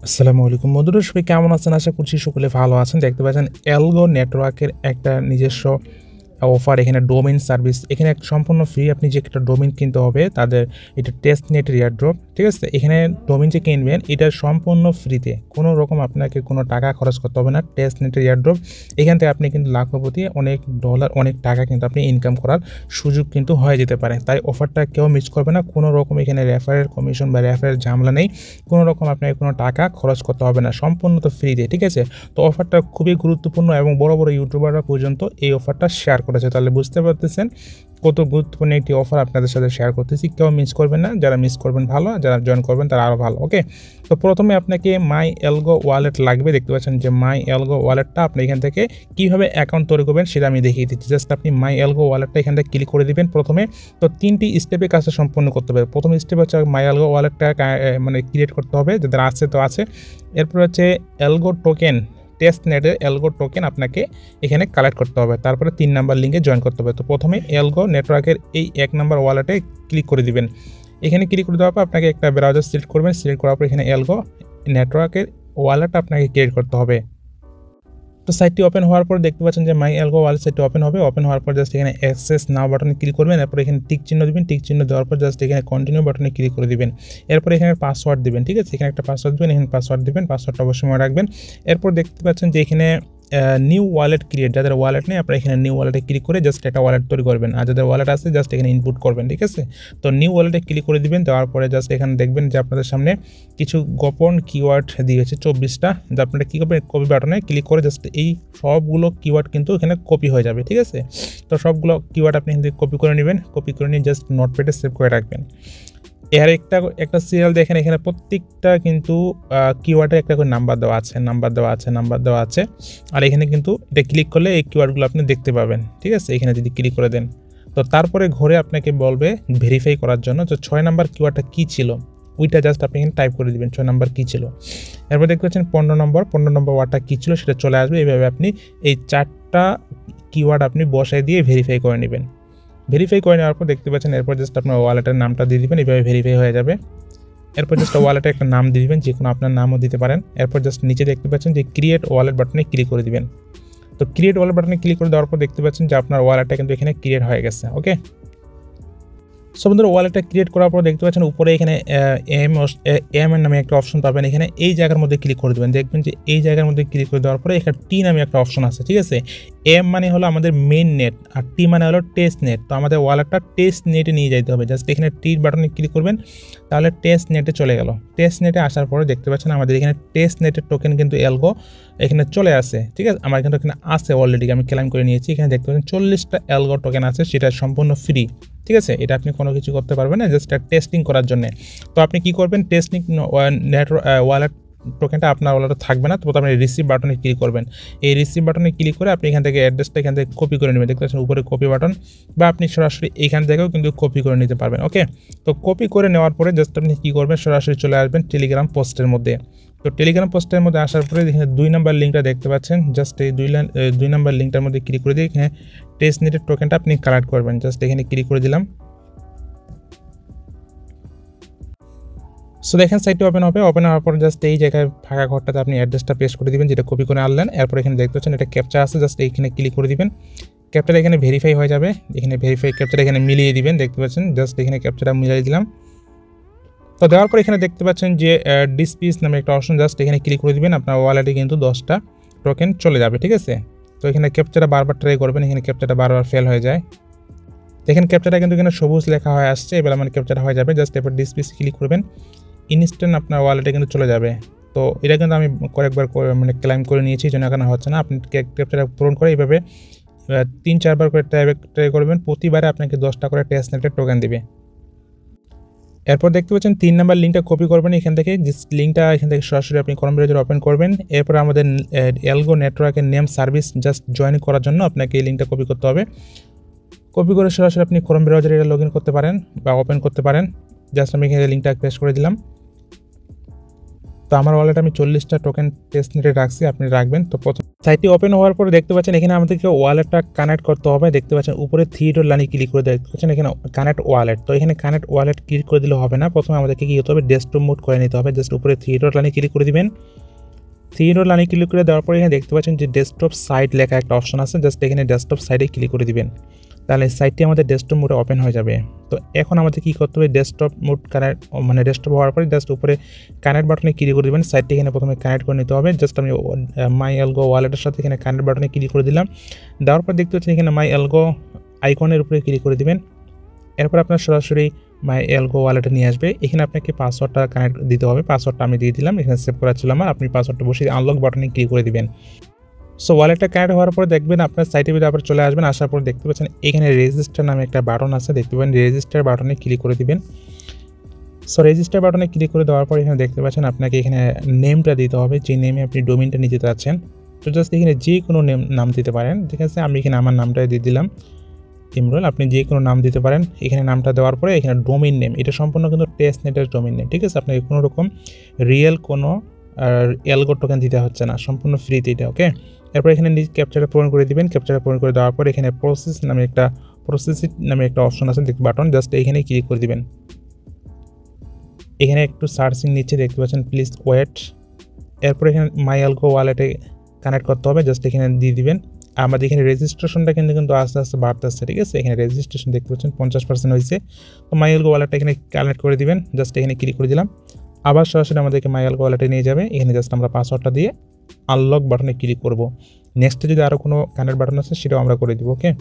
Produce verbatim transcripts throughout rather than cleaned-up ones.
আসসালামু আলাইকুম বন্ধুরা, সবাই কেমন আছেন? আশা করছি সকলে ভালো আছেন। দেখতে পাচ্ছেন অ্যালগো নেটওয়ার্কের একটা নিজস্ব অফার, এখানে ডোমেইন সার্ভিস, এখানে একটা সম্পূর্ণ ফ্রি। আপনি যে একটা ডোমেইন কিনতে হবে তাদের, এটা টেস্ট নেটের এয়ারড্রপ, ঠিক আছে? এখানে ডোমেইন যে কিনবেন এটা সম্পূর্ণ ফ্রিতে, কোনো রকম আপনাকে কোনো টাকা খরচ করতে হবে না। টেস্ট নেটের এয়ারড্রপ, এখান থেকে আপনি কিন্তু লাখপতি, অনেক ডলার, অনেক টাকা কিন্তু আপনি ইনকাম করার সুযোগ কিন্তু হয়ে যেতে পারে। তাই অফারটা কেউ মিস করবে না। কোনো রকম এখানে রেফারেল কমিশন বা রেফারেল ঝামেলা নেই, কোনো রকম আপনাকে কোনো টাকা খরচ করতে হবে না, সম্পূর্ণ তো ফ্রিতে, ঠিক আছে? তো অফারটা খুবই গুরুত্বপূর্ণ এবং বড় বড় ইউটিউবাররা পর্যন্ত এই অফারটা শেয়ার করেছে। তাহলে বুঝতে পারতেছেন কত গুরুত্বপূর্ণ একটি অফার আপনাদের সাথে শেয়ার করতেছি। কেউ মিস করবেন না, যারা মিস করবেন ভালো, যারা জয়েন করবেন তারা আরও ভালো। ওকে, তো প্রথমে আপনাকে মাই অ্যালগো ওয়ালেট লাগবে। দেখতে পাচ্ছেন যে মাই অ্যালগো ওয়ালেটটা, আপনি এখান থেকে কীভাবে অ্যাকাউন্ট তৈরি করবেন সেটা আমি দেখিয়ে দিচ্ছি। জাস্ট আপনি মাই অ্যালগো ওয়ালেটটা এখান থেকে ক্লিক করে দিবেন প্রথমে। তো তিনটি স্টেপে কাজটা সম্পূর্ণ করতে হবে। প্রথম স্টেপ হচ্ছে মাই অ্যালগো ওয়ালেটটা মানে ক্রিয়েট করতে হবে, যাদের আছে তো আছে। এরপর হচ্ছে অ্যালগো টোকেন, টেস্ট নেটের অ্যালগো টোকেন আপনাকে এখানে কালেক্ট করতে হবে। তারপরে তিন নাম্বার লিঙ্কে জয়েন করতে হবে। তো প্রথমে অ্যালগো নেটওয়ার্কের এই এক নাম্বার ওয়ালেটে ক্লিক করে দিবেন। এখানে ক্লিক করে দেওয়ার পর আপনাকে একটা ব্রাউজার সিলেক্ট করবেন। সিলেক্ট করার পর এখানে অ্যালগো নেটওয়ার্কের ওয়ালেটটা আপনাকে ক্রিয়েট করতে হবে। তো সাইটটি ওপেন হওয়ার পর দেখতে পাচ্ছেন যে মাই অ্যালগো ওয়ালেট সাইটটি ওপেন হবে। ওপেন হওয়ার পর জাস্ট এখানে অ্যাক্সেস নাও বাটনে ক্লিক করবেন। এরপর এখানে টিক চিহ্ন দিবেন। টিক চিহ্ন দেওয়ার পর জাস্ট এখানে কন্টিনিউ বাটনে ক্লিক করে দিবেন। এরপর এখানে পাসওয়ার্ড দিবেন, ঠিক আছে? এখানে একটা পাসওয়ার্ড দিবেন, এখানে পাসওয়ার্ড দিবেন, পাসওয়ার্ডটা অবশ্যই মনে রাখবেন। এরপর দেখতে পাচ্ছেন যে এখানে নিউ ওয়ালেট ক্রিয়েট, যাদের ওয়ালেট নেই আপনারা এখানে নিউ ওয়ালেটে ক্লিক করে জাস্ট একটা ওয়ালেট তৈরি করবেন, আর যাদের ওয়ালেট আছে জাস্ট এখানে ইনপুট করবেন, ঠিক আছে? তো নিউ ওয়ালেটে ক্লিক করে দিবেন। দেওয়ার পরে জাস্ট এখানে দেখবেন যে আপনাদের সামনে কিছু গোপন কিওয়ার্ড দিয়েছে চব্বিশটা, যা আপনারা কী করবেন, কপি বাটনে ক্লিক করে জাস্ট এই সবগুলো কিওয়ার্ড কিন্তু এখানে কপি হয়ে যাবে, ঠিক আছে? তো সবগুলো কিওয়ার্ড আপনি এখান থেকে কপি করে নেবেন। কপি করে নিয়ে জাস্ট নোটপ্যাডে সেভ করে রাখবেন। এর একটা একটা সিরিয়াল দেখেন, এখানে প্রত্যেকটা কিন্তু কিওয়ার্ডের একটা করে নাম্বার দেওয়া আছে, নাম্বার দেওয়া আছে, নাম্বার দেওয়া আছে। আর এখানে কিন্তু এটা ক্লিক করলে এই কিওয়ার্ডগুলো আপনি দেখতে পাবেন, ঠিক আছে? এখানে যদি ক্লিক করে দেন, তো তারপরে ঘরে আপনাকে বলবে ভেরিফাই করার জন্য যে ছয় নাম্বার কিওয়ার্ডটা কী ছিল, ওইটা জাস্ট আপনি এখানে টাইপ করে দেবেন, ছয় নাম্বার কী ছিল। এরপর দেখতে পাচ্ছেন পনেরো নম্বর, পনেরো নম্বর ওয়ার্ডটা কী ছিল সেটা চলে আসবে। এইভাবে আপনি এই চারটা কিওয়ার্ড আপনি বসায় দিয়ে ভেরিফাই করে নেবেন। ভেরিফাই করে নেওয়ার পর দেখতে পাচ্ছেন এরপর জাস্ট আপনার ওয়ালেটের নামটা দিয়ে দিবেন, এইভাবে ভেরিফাই হয়ে যাবে। এরপর জাস্ট ওয়ালেটে একটা নাম দিয়ে দিবেন, যে কোনো আপনার নামও দিতে পারেন। এরপর জাস্ট নিচে দেখতে পাচ্ছেন যে ক্রিয়েট ওয়ালেট বাটনে ক্লিক করে দিবেন। তো ক্রিয়েট ওয়ালেট বাটনে ক্লিক করে দেওয়ার পর দেখতে পাচ্ছেন যে আপনার ওয়ালেটটা কিন্তু এখানে ক্রিয়েট হয়ে গেছে। ওকে, সো বন্ধুরা, ওয়ালেটটা ক্রিয়েট করার পর দেখতে পাচ্ছেন উপরে এখানে এম এম এর নামে একটা অপশন পাবেন। এখানে এই জায়গার মধ্যে ক্লিক করে দেবেন। দেখবেন যে এই জায়গার মধ্যে ক্লিক করে দেওয়ার পরে এখানে টি নামে একটা অপশন আছে, ঠিক আছে? এম মানে হলো আমাদের মেইন নেট, আর টি মানে হলো টেস্ট নেট। তো আমাদের ওয়ালেটটা টেস্ট নেটে নিয়ে যেতে হবে। জাস্ট এখানে টির বাটনে ক্লিক করবেন, তাহলে টেস্ট নেটে চলে গেল। টেস্ট নেটে আসার পরে দেখতে পাচ্ছেন আমাদের এখানে টেস্ট নেটের টোকেন কিন্তু অ্যালগো এখানে চলে আসে, ঠিক আছে? আমার কিন্তু এখানে আছে অলরেডি, আমি ক্লেম করে নিয়েছি। এখানে দেখতে পাচ্ছেন চল্লিশটা অ্যালগো টোকেন আছে, সেটা সম্পূর্ণ ফ্রি, ঠিক আছে? এটা আপনি কোনো কিছু করতে পারবেন না, জাস্ট টেস্টিং করার জন্য। তো আপনি কি করবেন, টেস্টিং নেট ওয়ালেট টোকেনটা আপনার ওয়ালেটে থাকবে না, তো আপনি রিসিভ বাটনে ক্লিক করবেন। এই রিসিভ বাটনে ক্লিক করে আপনি এখান থেকে অ্যাড্রেসটা এখান থেকে কপি করে নেবেন। দেখতে পাচ্ছেন উপরে কপি বাটন, বা আপনি সরাসরি এখান থেকেও কিন্তু কপি করে নিতে পারবেন। ওকে, তো কপি করে নেওয়ার পরে জাস্ট আপনি কী করবেন, সরাসরি চলে আসবেন টেলিগ্রাম পোস্টের মধ্যে। তো টেলিগ্রাম পোস্টের মধ্যে আসার পরে এখানে দুই নাম্বার লিঙ্কটা দেখতে পাচ্ছেন, জাস্ট এই দুই লাইন দুই নাম্বার লিঙ্কটার মধ্যে ক্লিক করে দিয়ে এখানে টেস্ট নেটের টোকেনটা আপনি কালেক্ট করবেন। জাস্ট এখানে ক্লিক করে দিলাম। সো দেখেন সাইটটি ওপেন হবে। ওপেন হওয়ার পর জাস্ট এই জায়গায় ফাঁকা ঘরটাতে আপনি অ্যাড্রেসটা পেস্ট করে দিবেন, যেটা কপি করে আনলেন। এরপর এখানে দেখতে পাচ্ছেন এটা ক্যাপচা আছে, জাস্ট এইখানে ক্লিক করে দিবেন। ক্যাপচাটা এখানে ভেরিফাই হয়ে যাবে। এখানে ভেরিফাই ক্যাপচাটা এখানে মিলিয়ে দিবেন, দেখতে পাচ্ছেন জাস্ট এখানে ক্যাপচাটা মিলিয়ে দিলাম। তো দেওয়ার পর এখানে দেখতে পাচ্ছেন যে ডিসপিস নামে একটা অপশন, জাস্ট এখানে ক্লিক করে দিবেন। আপনার ওয়ালেটে কিন্তু দশটা টোকেন চলে যাবে, ঠিক আছে? তো এখানে ক্যাপচাটা বারবার ট্রাই করবেন, এখানে ক্যাপচাটা বারবার ফেল হয়ে যায়। দেখেন ক্যাপচাটা কিন্তু এখানে সবুজ লেখা হয়ে আসছে, এবার আমার ক্যাপচাটা হয়ে যাবে। জাস্ট এরপর ডিসপিস ক্লিক করবেন, ইনস্ট্যান্ট আপনার ওয়ালেটে কিন্তু চলে যাবে। তো এটা কিন্তু আমি কয়েকবার মানে ক্লেম করে নিয়েছি, জন্য এখানে হচ্ছে না। আপনি ক্যাপচাটা পূরণ করে এইভাবে তিন চারবার করে ট্রাই ট্রাই করবেন। প্রতিবারে আপনাকে দশটা করে টেস্ট নেটের টোকেন দিবে। এরপর দেখতে পাচ্ছেন তিন নাম্বার লিঙ্কটা কপি করবেন এখান থেকে, যে লিঙ্কটা এখান থেকে সরাসরি আপনি ক্রোম ব্রাউজারে ওপেন করবেন। এরপর আমাদের অ্যালগো নেটওয়ার্কের নেম সার্ভিস জাস্ট জয়েন করার জন্য আপনাকে এই লিঙ্কটা কপি করতে হবে। কপি করে সরাসরি আপনি ক্রোম ব্রাউজারে এটা লগ ইন করতে পারেন বা ওপেন করতে পারেন। জাস্ট আমি এখানে লিঙ্কটা পেস্ট করে দিলাম। তো আমার ওয়ালেটে আমি চল্লিশটা টোকেন টেস্ট নেটে রাখছি, আপনি রাখবেন। তো প্রথম সাইটটি ওপেন হওয়ার পরে দেখতে পাচ্ছেন এখানে আমাদেরকে ওয়ালেটটা কানেক্ট করতে হবে। দেখতে পাচ্ছেন উপরে থ্রি ডট লাইনে ক্লিক করে দেখতে পাচ্ছেন এখানে কানেক্ট ওয়ালেট। তো এখানে কানেক্ট ওয়ালেট ক্লিক করে দিলে হবে না, প্রথমে আমাদেরকে কি হতে হবে, ডেস্কটপ মোড করে নিতে হবে। জাস্ট উপরে থ্রি ডট লাইনে ক্লিক করে দিবেন। থ্রি ডট লাইনে ক্লিক করে দেওয়ার পরে এখানে দেখতে পাচ্ছেন যে ডেস্কটপ সাইট লেখা একটা অপশন আছে, জাস্ট এখানে ডেস্কটপ সাইটে ক্লিক করে দিবেন। তাহলে সাইটটি আমাদের ডেস্কটপ মোডে ওপেন হয়ে যাবে। তো এখন আমাদের কী করতে হবে, ডেস্কটপ মোড কানেক্ট মানে ডেস্কটপ হওয়ার পরে জাস্ট উপরে কানেক্ট বাটনে ক্লিক করে দেবেন। সাইটটি এখানে প্রথমে কানেক্ট করে নিতে হবে। জাস্ট আমি myalgo ওয়ালেটের সাথে এখানে কানেক্ট বাটনে ক্লিক করে দিলাম। দেওয়ার পর দেখতে পাচ্ছেন এখানে myalgo আইকনের উপরে ক্লিক করে দিবেন। এরপর আপনার সরাসরি myalgo ওয়ালেটে নিয়ে আসবে। এখানে আপনাকে পাসওয়ার্ডটা কানেক্ট দিতে হবে। পাসওয়ার্ডটা আমি দিয়ে দিলাম, এখানে সেভ করা ছিল আমার। আপনি পাসওয়ার্ডটা বসিয়ে আনলক বাটনে ক্লিক করে দিবেন। সো ওয়ালেটটা কানেক্ট হওয়ার পরে দেখবেন আপনার সাইটের ভিতরে আবার চলে আসবেন। আসার পর দেখতে পাচ্ছেন এখানে রেজিস্টার নামে একটা বাটন আছে, দেখতে পাবেন রেজিস্টার বাটনে ক্লিক করে দিবেন। সো রেজিস্টার বাটনে ক্লিক করে দেওয়ার পর এখানে দেখতে পাচ্ছেন আপনাকে এখানে নেমটা দিতে হবে, যে নেমে আপনি ডোমেইনটা নিতে চাচ্ছেন। তো জাস্ট এখানে যে কোনো নেম নাম দিতে পারেন, ঠিক আছে। আমি এখানে আমার নামটা দিয়ে দিলাম ইমরুল, আপনি যে কোনো নাম দিতে পারেন। এখানে নামটা দেওয়ার পরে এখানে ডোমেইন নেম, এটা সম্পূর্ণ কিন্তু টেস্ট নেটের ডোমেইন নেম, ঠিক আছে। আপনাকে কোনো রকম রিয়েল কোনো অ্যালগো টোকেন দিতে হচ্ছে না, সম্পূর্ণ ফ্রিতে এটা, ওকে। এরপর এখানে নিজ ক্যাপচারটা পূরণ করে দিবেন। ক্যাপচারটা পূরণ করে দেওয়ার পর এখানে প্রসেস নামে একটা প্রসেস নামে একটা অপশন আছে বাটন, জাস্ট এখানে ক্লিক করে দিবেন। এখানে একটু সার্চিং নিচ্ছে, দেখতে পাচ্ছেন প্লিজ ওয়েট। এরপর এখানে myalgo ওয়ালেটে কানেক্ট করতে হবে, জাস্ট এখানে দিয়ে দিবেন। আমাদের এখানে রেজিস্ট্রেশনটা কিন্তু কিন্তু আস্তে আস্তে বাড়তেছে, ঠিক আছে। এখানে রেজিস্ট্রেশন দেখতে পাচ্ছেন পঞ্চাশ পার্সেন্ট হয়েছে। তো myalgo ওয়ালেটটা এখানে কানেক্ট করে দিবেন, জাস্ট এখানে ক্লিক করে দিলাম। আবার সরাসরি আমাদেরকে myalgo ওয়ালেটে নিয়ে যাবে। এখানে জাস্ট আমরা পাসওয়ার্ডটা দিয়ে আনলক বাটনে ক্লিক করব। নেক্সটে যদি আরও কোনো কানেক্ট বাটন আছে সেটাও আমরা করে দিব, ওকে।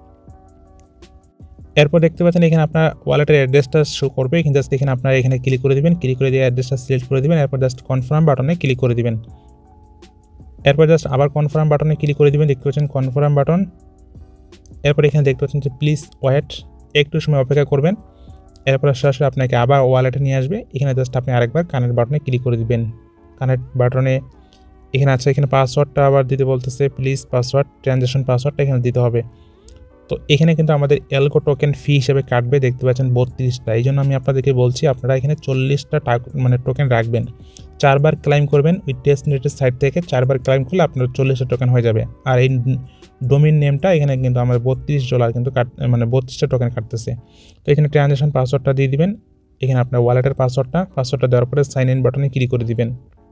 এরপর দেখতে পাচ্ছেন এখানে আপনার ওয়ালেটের অ্যাড্রেসটা শো করবে। এখানে জাস্ট এখানে আপনারা এখানে ক্লিক করে দিবেন। ক্লিক করে দিয়ে অ্যাড্রেসটা সিলেক্ট করে দিবেন। এরপর জাস্ট কনফার্ম বাটনে ক্লিক করে দিবেন। এরপর জাস্ট আবার কনফার্ম বাটনে ক্লিক করে দিবেন, দেখতে পাচ্ছেন কনফার্ম বাটন। এরপর এখানে দেখতে পাচ্ছেন যে প্লিজ ওয়েট, একটু সময় অপেক্ষা করবেন। এরপর সরাসরি আপনাকে আবার ওয়ালেটে নিয়ে আসবে। এখানে জাস্ট আপনি আরেকবার কানেক্ট বাটনে ক্লিক করে দিবেন। কানেক্ট বাটনে এখানে আছে, এখানে পাসওয়ার্ডটা আবার দিতে বলতেছে, প্লিজ পাসওয়ার্ড ট্রানজ্যাকশন পাসওয়ার্ডটা এখানে দিতে হবে। তো এখানে কিন্তু আমাদের অ্যালগো টোকেন ফি হিসেবে কাটবে, দেখতে পাচ্ছেন বত্রিশটা। এই জন্য আমি আপনাদেরকে বলছি আপনারা এখানে চল্লিশটা মানে টোকেন রাখবেন। চারবার ক্লাইম করবেন ওই টেস্ট নেটের সাইট থেকে, চারবার ক্লাইম করলে আপনার চল্লিশটা টোকেন হয়ে যাবে। আর এই ডোমেইন নেমটা এখানে কিন্তু আমাদের বত্রিশ ডলার কিন্তু কাট মানে বত্রিশটা টোকেন কাটতেছে। তো এখানে ট্রানজ্যাকশন পাসওয়ার্ডটা দিয়ে দিবেন। এখানে আপনার ওয়ালেটের পাসওয়ার্ডটা পাসওয়ার্ডটা দেওয়ার পরে সাইন ইন বাটনে ক্লিক করে দিবেন।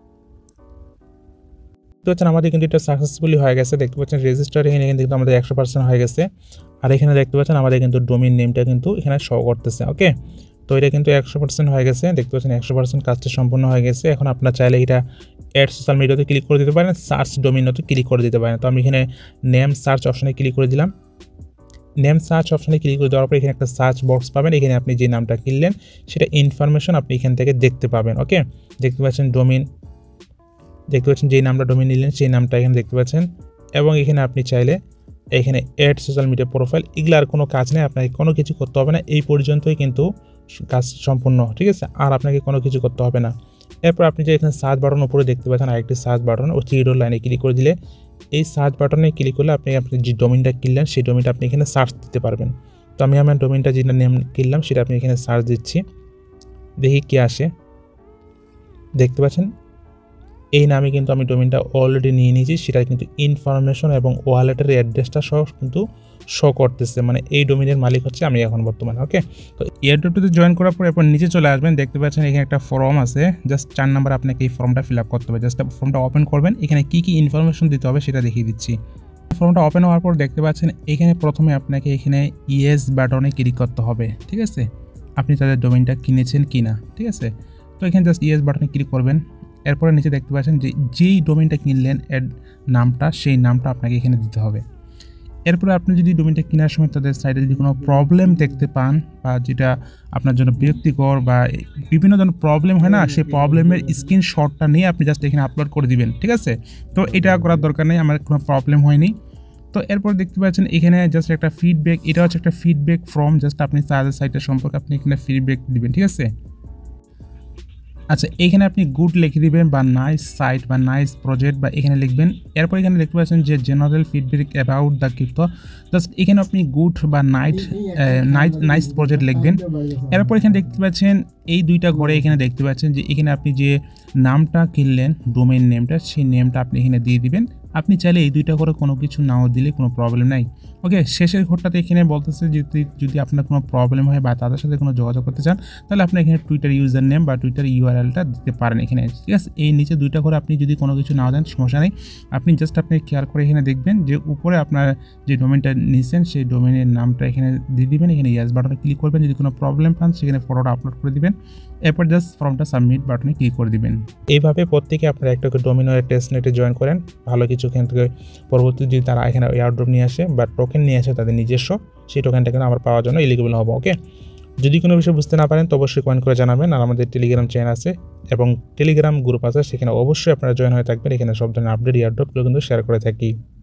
দেখতে পাচ্ছেন আমাদের কিন্তু এটা সাকসেসফুলি হয়ে গেছে। দেখতে পাচ্ছেন রেজিস্টার এখানে কিন্তু আমাদের একশো পার্সেন্ট হয়ে গেছে। আর এখানে দেখতে পাচ্ছেন আমাদের কিন্তু ডোমেইন নেমটা কিন্তু এখানে শো করতেছে, ওকে। তো এটা কিন্তু একশো পার্সেন্ট হয়ে গেছে। দেখতে পাচ্ছেন একশো পার্সেন্ট কাজটা সম্পূর্ণ হয়ে গেছে। এখন আপনার চাইলে এটা অ্যাড সোশ্যাল মিডিয়াতে ক্লিক করে দিতে পারেন, সার্চ ডোমেইনতে ক্লিক করে দিতে পারেন। তো আমি এখানে নেম সার্চ অপশনে ক্লিক করে দিলাম। নেম সার্চ অপশনে ক্লিক করে দেওয়ার পর এখানে একটা সার্চ বক্স পাবেন। এখানে আপনি যে নামটা কিনলেন সেটা ইনফরমেশন আপনি এখান থেকে দেখতে পাবেন, ওকে। দেখতে পাচ্ছেন ডোমেইন, দেখতে পাচ্ছেন যেই নামটা ডোমেইন নিলেন সেই নামটা এখানে দেখতে পাচ্ছেন। এবং এখানে আপনি চাইলে এখানে অ্যাড সোশ্যাল মিডিয়া প্রোফাইল, এগুলো আর কোনো কাজ নেই, আপনাকে কোনো কিছু করতে হবে না। এই পর্যন্তই কিন্তু কাজ সম্পূর্ণ, ঠিক আছে। আর আপনাকে কোনো কিছু করতে হবে না। এরপর আপনি যে এখানে সার্চ বাটন উপরে দেখতে পাচ্ছেন আরেকটি সার্চ বাটন, ও থ্রি ডট লাইনে ক্লিক করে দিলে এই সার্চ বাটনে ক্লিক করলে আপনি আপনি যে ডোমেইনটা কিনলেন সেই ডোমেইনটা আপনি এখানে সার্চ দিতে পারবেন। তো আমি আমার ডোমেইনটা যেটা নেম কিনলাম সেটা আপনি এখানে সার্চ দিচ্ছি, দেখি কি আসে। দেখতে পাচ্ছেন এই নামে কিন্তু আমি ডোমেইনটা অলরেডি নিয়ে নিয়েছি, সেটা কিন্তু ইনফরমেশন এবং ওয়ালেটের অ্যাড্রেসটা সহ কিন্তু শো করতেছে, মানে এই ডোমেইনের মালিক হচ্ছে আমি এখন বর্তমানে, ওকে। তো এয়ারড্রপটিতে জয়েন করার পর এরপর নিচে চলে আসবেন। দেখতে পাচ্ছেন এখানে একটা ফর্ম আছে, জাস্ট চার নাম্বার আপনাকে এই ফর্মটা ফিল আপ করতে হবে। জাস্ট ফর্মটা ওপেন করবেন, এখানে কী কী ইনফরমেশন দিতে হবে সেটা দেখিয়ে দিচ্ছি। ফর্মটা ওপেন হওয়ার পর দেখতে পাচ্ছেন এখানে প্রথমে আপনাকে এখানে ইয়েস বাটনে ক্লিক করতে হবে, ঠিক আছে। আপনি তাদের ডোমেইনটা কিনেছেন কি না, ঠিক আছে। তো এখানে জাস্ট ইয়েস বাটনে ক্লিক করবেন। এরপরে নিচে দেখতে পাচ্ছেন যে যেই ডোমেইনটা কিনলেন এর নামটা, সেই নামটা আপনাকে এখানে দিতে হবে। এরপরে আপনি যদি ডোমেইনটা কেনার সময় তাদের সাইটে যদি কোনো প্রবলেম দেখতে পান বা যেটা আপনার জন্য বিরক্তিকর বা বিভিন্ন ধরনের প্রবলেম হয় না, সেই প্রবলেমের স্ক্রিনশটটা নিয়ে আপনি জাস্ট এখানে আপলোড করে দিবেন, ঠিক আছে। তো এটা করার দরকার নেই, আমার কোনো প্রবলেম হয়নি। তো এরপর দেখতে পাচ্ছেন এখানে জাস্ট একটা ফিডব্যাক, এটা হচ্ছে একটা ফিডব্যাক ফর্ম, জাস্ট আপনি তাদের সাইটের সম্পর্কে আপনি এখানে ফিডব্যাক দিবেন, ঠিক আছে। আচ্ছা, এখানে আপনি গুড লিখে দিবেন বা নাইস সাইট বা নাইস প্রজেক্ট বা এখানে লিখবেন। এরপর এখানে দেখতে পাচ্ছেন যে general feedback about the crypto, just এখানে আপনি গুড বা নাইট নাইট নাইস প্রজেক্ট লিখবেন। এরপর এখানে দেখতে পাচ্ছেন এই দুইটা ঘরে এখানে দেখতে পাচ্ছেন যে এখানে আপনি যে নামটা কিনলেন ডোমেইন নেমটা, সেই নেমটা আপনি এখানে দিয়ে দিবেন। আপনি চাইলে এই দুইটা করে কোনো কিছু নাও দিলে কোনো প্রবলেম নাই। ওকে, শেষের ঘরটাতে এখানে বলতেছে যদি যদি আপনার কোনো প্রবলেম হয় বা তাদের সাথে কোনো যোগাযোগ করতে চান তাহলে আপনি এখানে টুইটার ইউজার নেম বা টুইটার ইউআরএলটা দিতে পারেন এখানে, ঠিক আছে। এই নিচে দুইটা করে আপনি যদি কোনো কিছু নাও দেন সমস্যা নেই, আপনি জাস্ট আপনি কেয়ার করে এখানে দেখবেন যে উপরে আপনার যে ডোমেনটা নিয়েছেন সেই ডোমেনের নামটা এখানে দিয়ে দিবেন, এখানে ইয়েস বাটনে ক্লিক করবেন, যদি কোনো প্রবলেম পান সেখানে ফটোটা আপলোড করে দিবেন, এরপর জাস্ট ফর্মটা সাবমিট বাটনে ক্লিক করে দিবেন। এইভাবে প্রত্যেকে আপনারা একটা করে ডোমিনোর টেস্টনেটে জয়েন করেন, ভালো কিছু এখান থেকে পরবর্তী যদি তারা এখানে এয়ারড্রপ নিয়ে আসে বা টোকেন নিয়ে আসে তাদের নিজস্ব, সেই টোকেনটা কিন্তু আমরা পাওয়ার জন্য এলিজিবল হবো। ওকে, যদি কোনো বিষয় বুঝতে না পারেন তো অবশ্যই কমেন্ট করে জানাবেন। আর আমাদের টেলিগ্রাম চ্যানেল আছে এবং টেলিগ্রাম গ্রুপ আছে, সেখানে অবশ্যই আপনারা জয়েন হয়ে থাকবেন। এখানে সব ধরনের আপডেট এয়ারড্রপগুলো কিন্তু শেয়ার করে থাকি।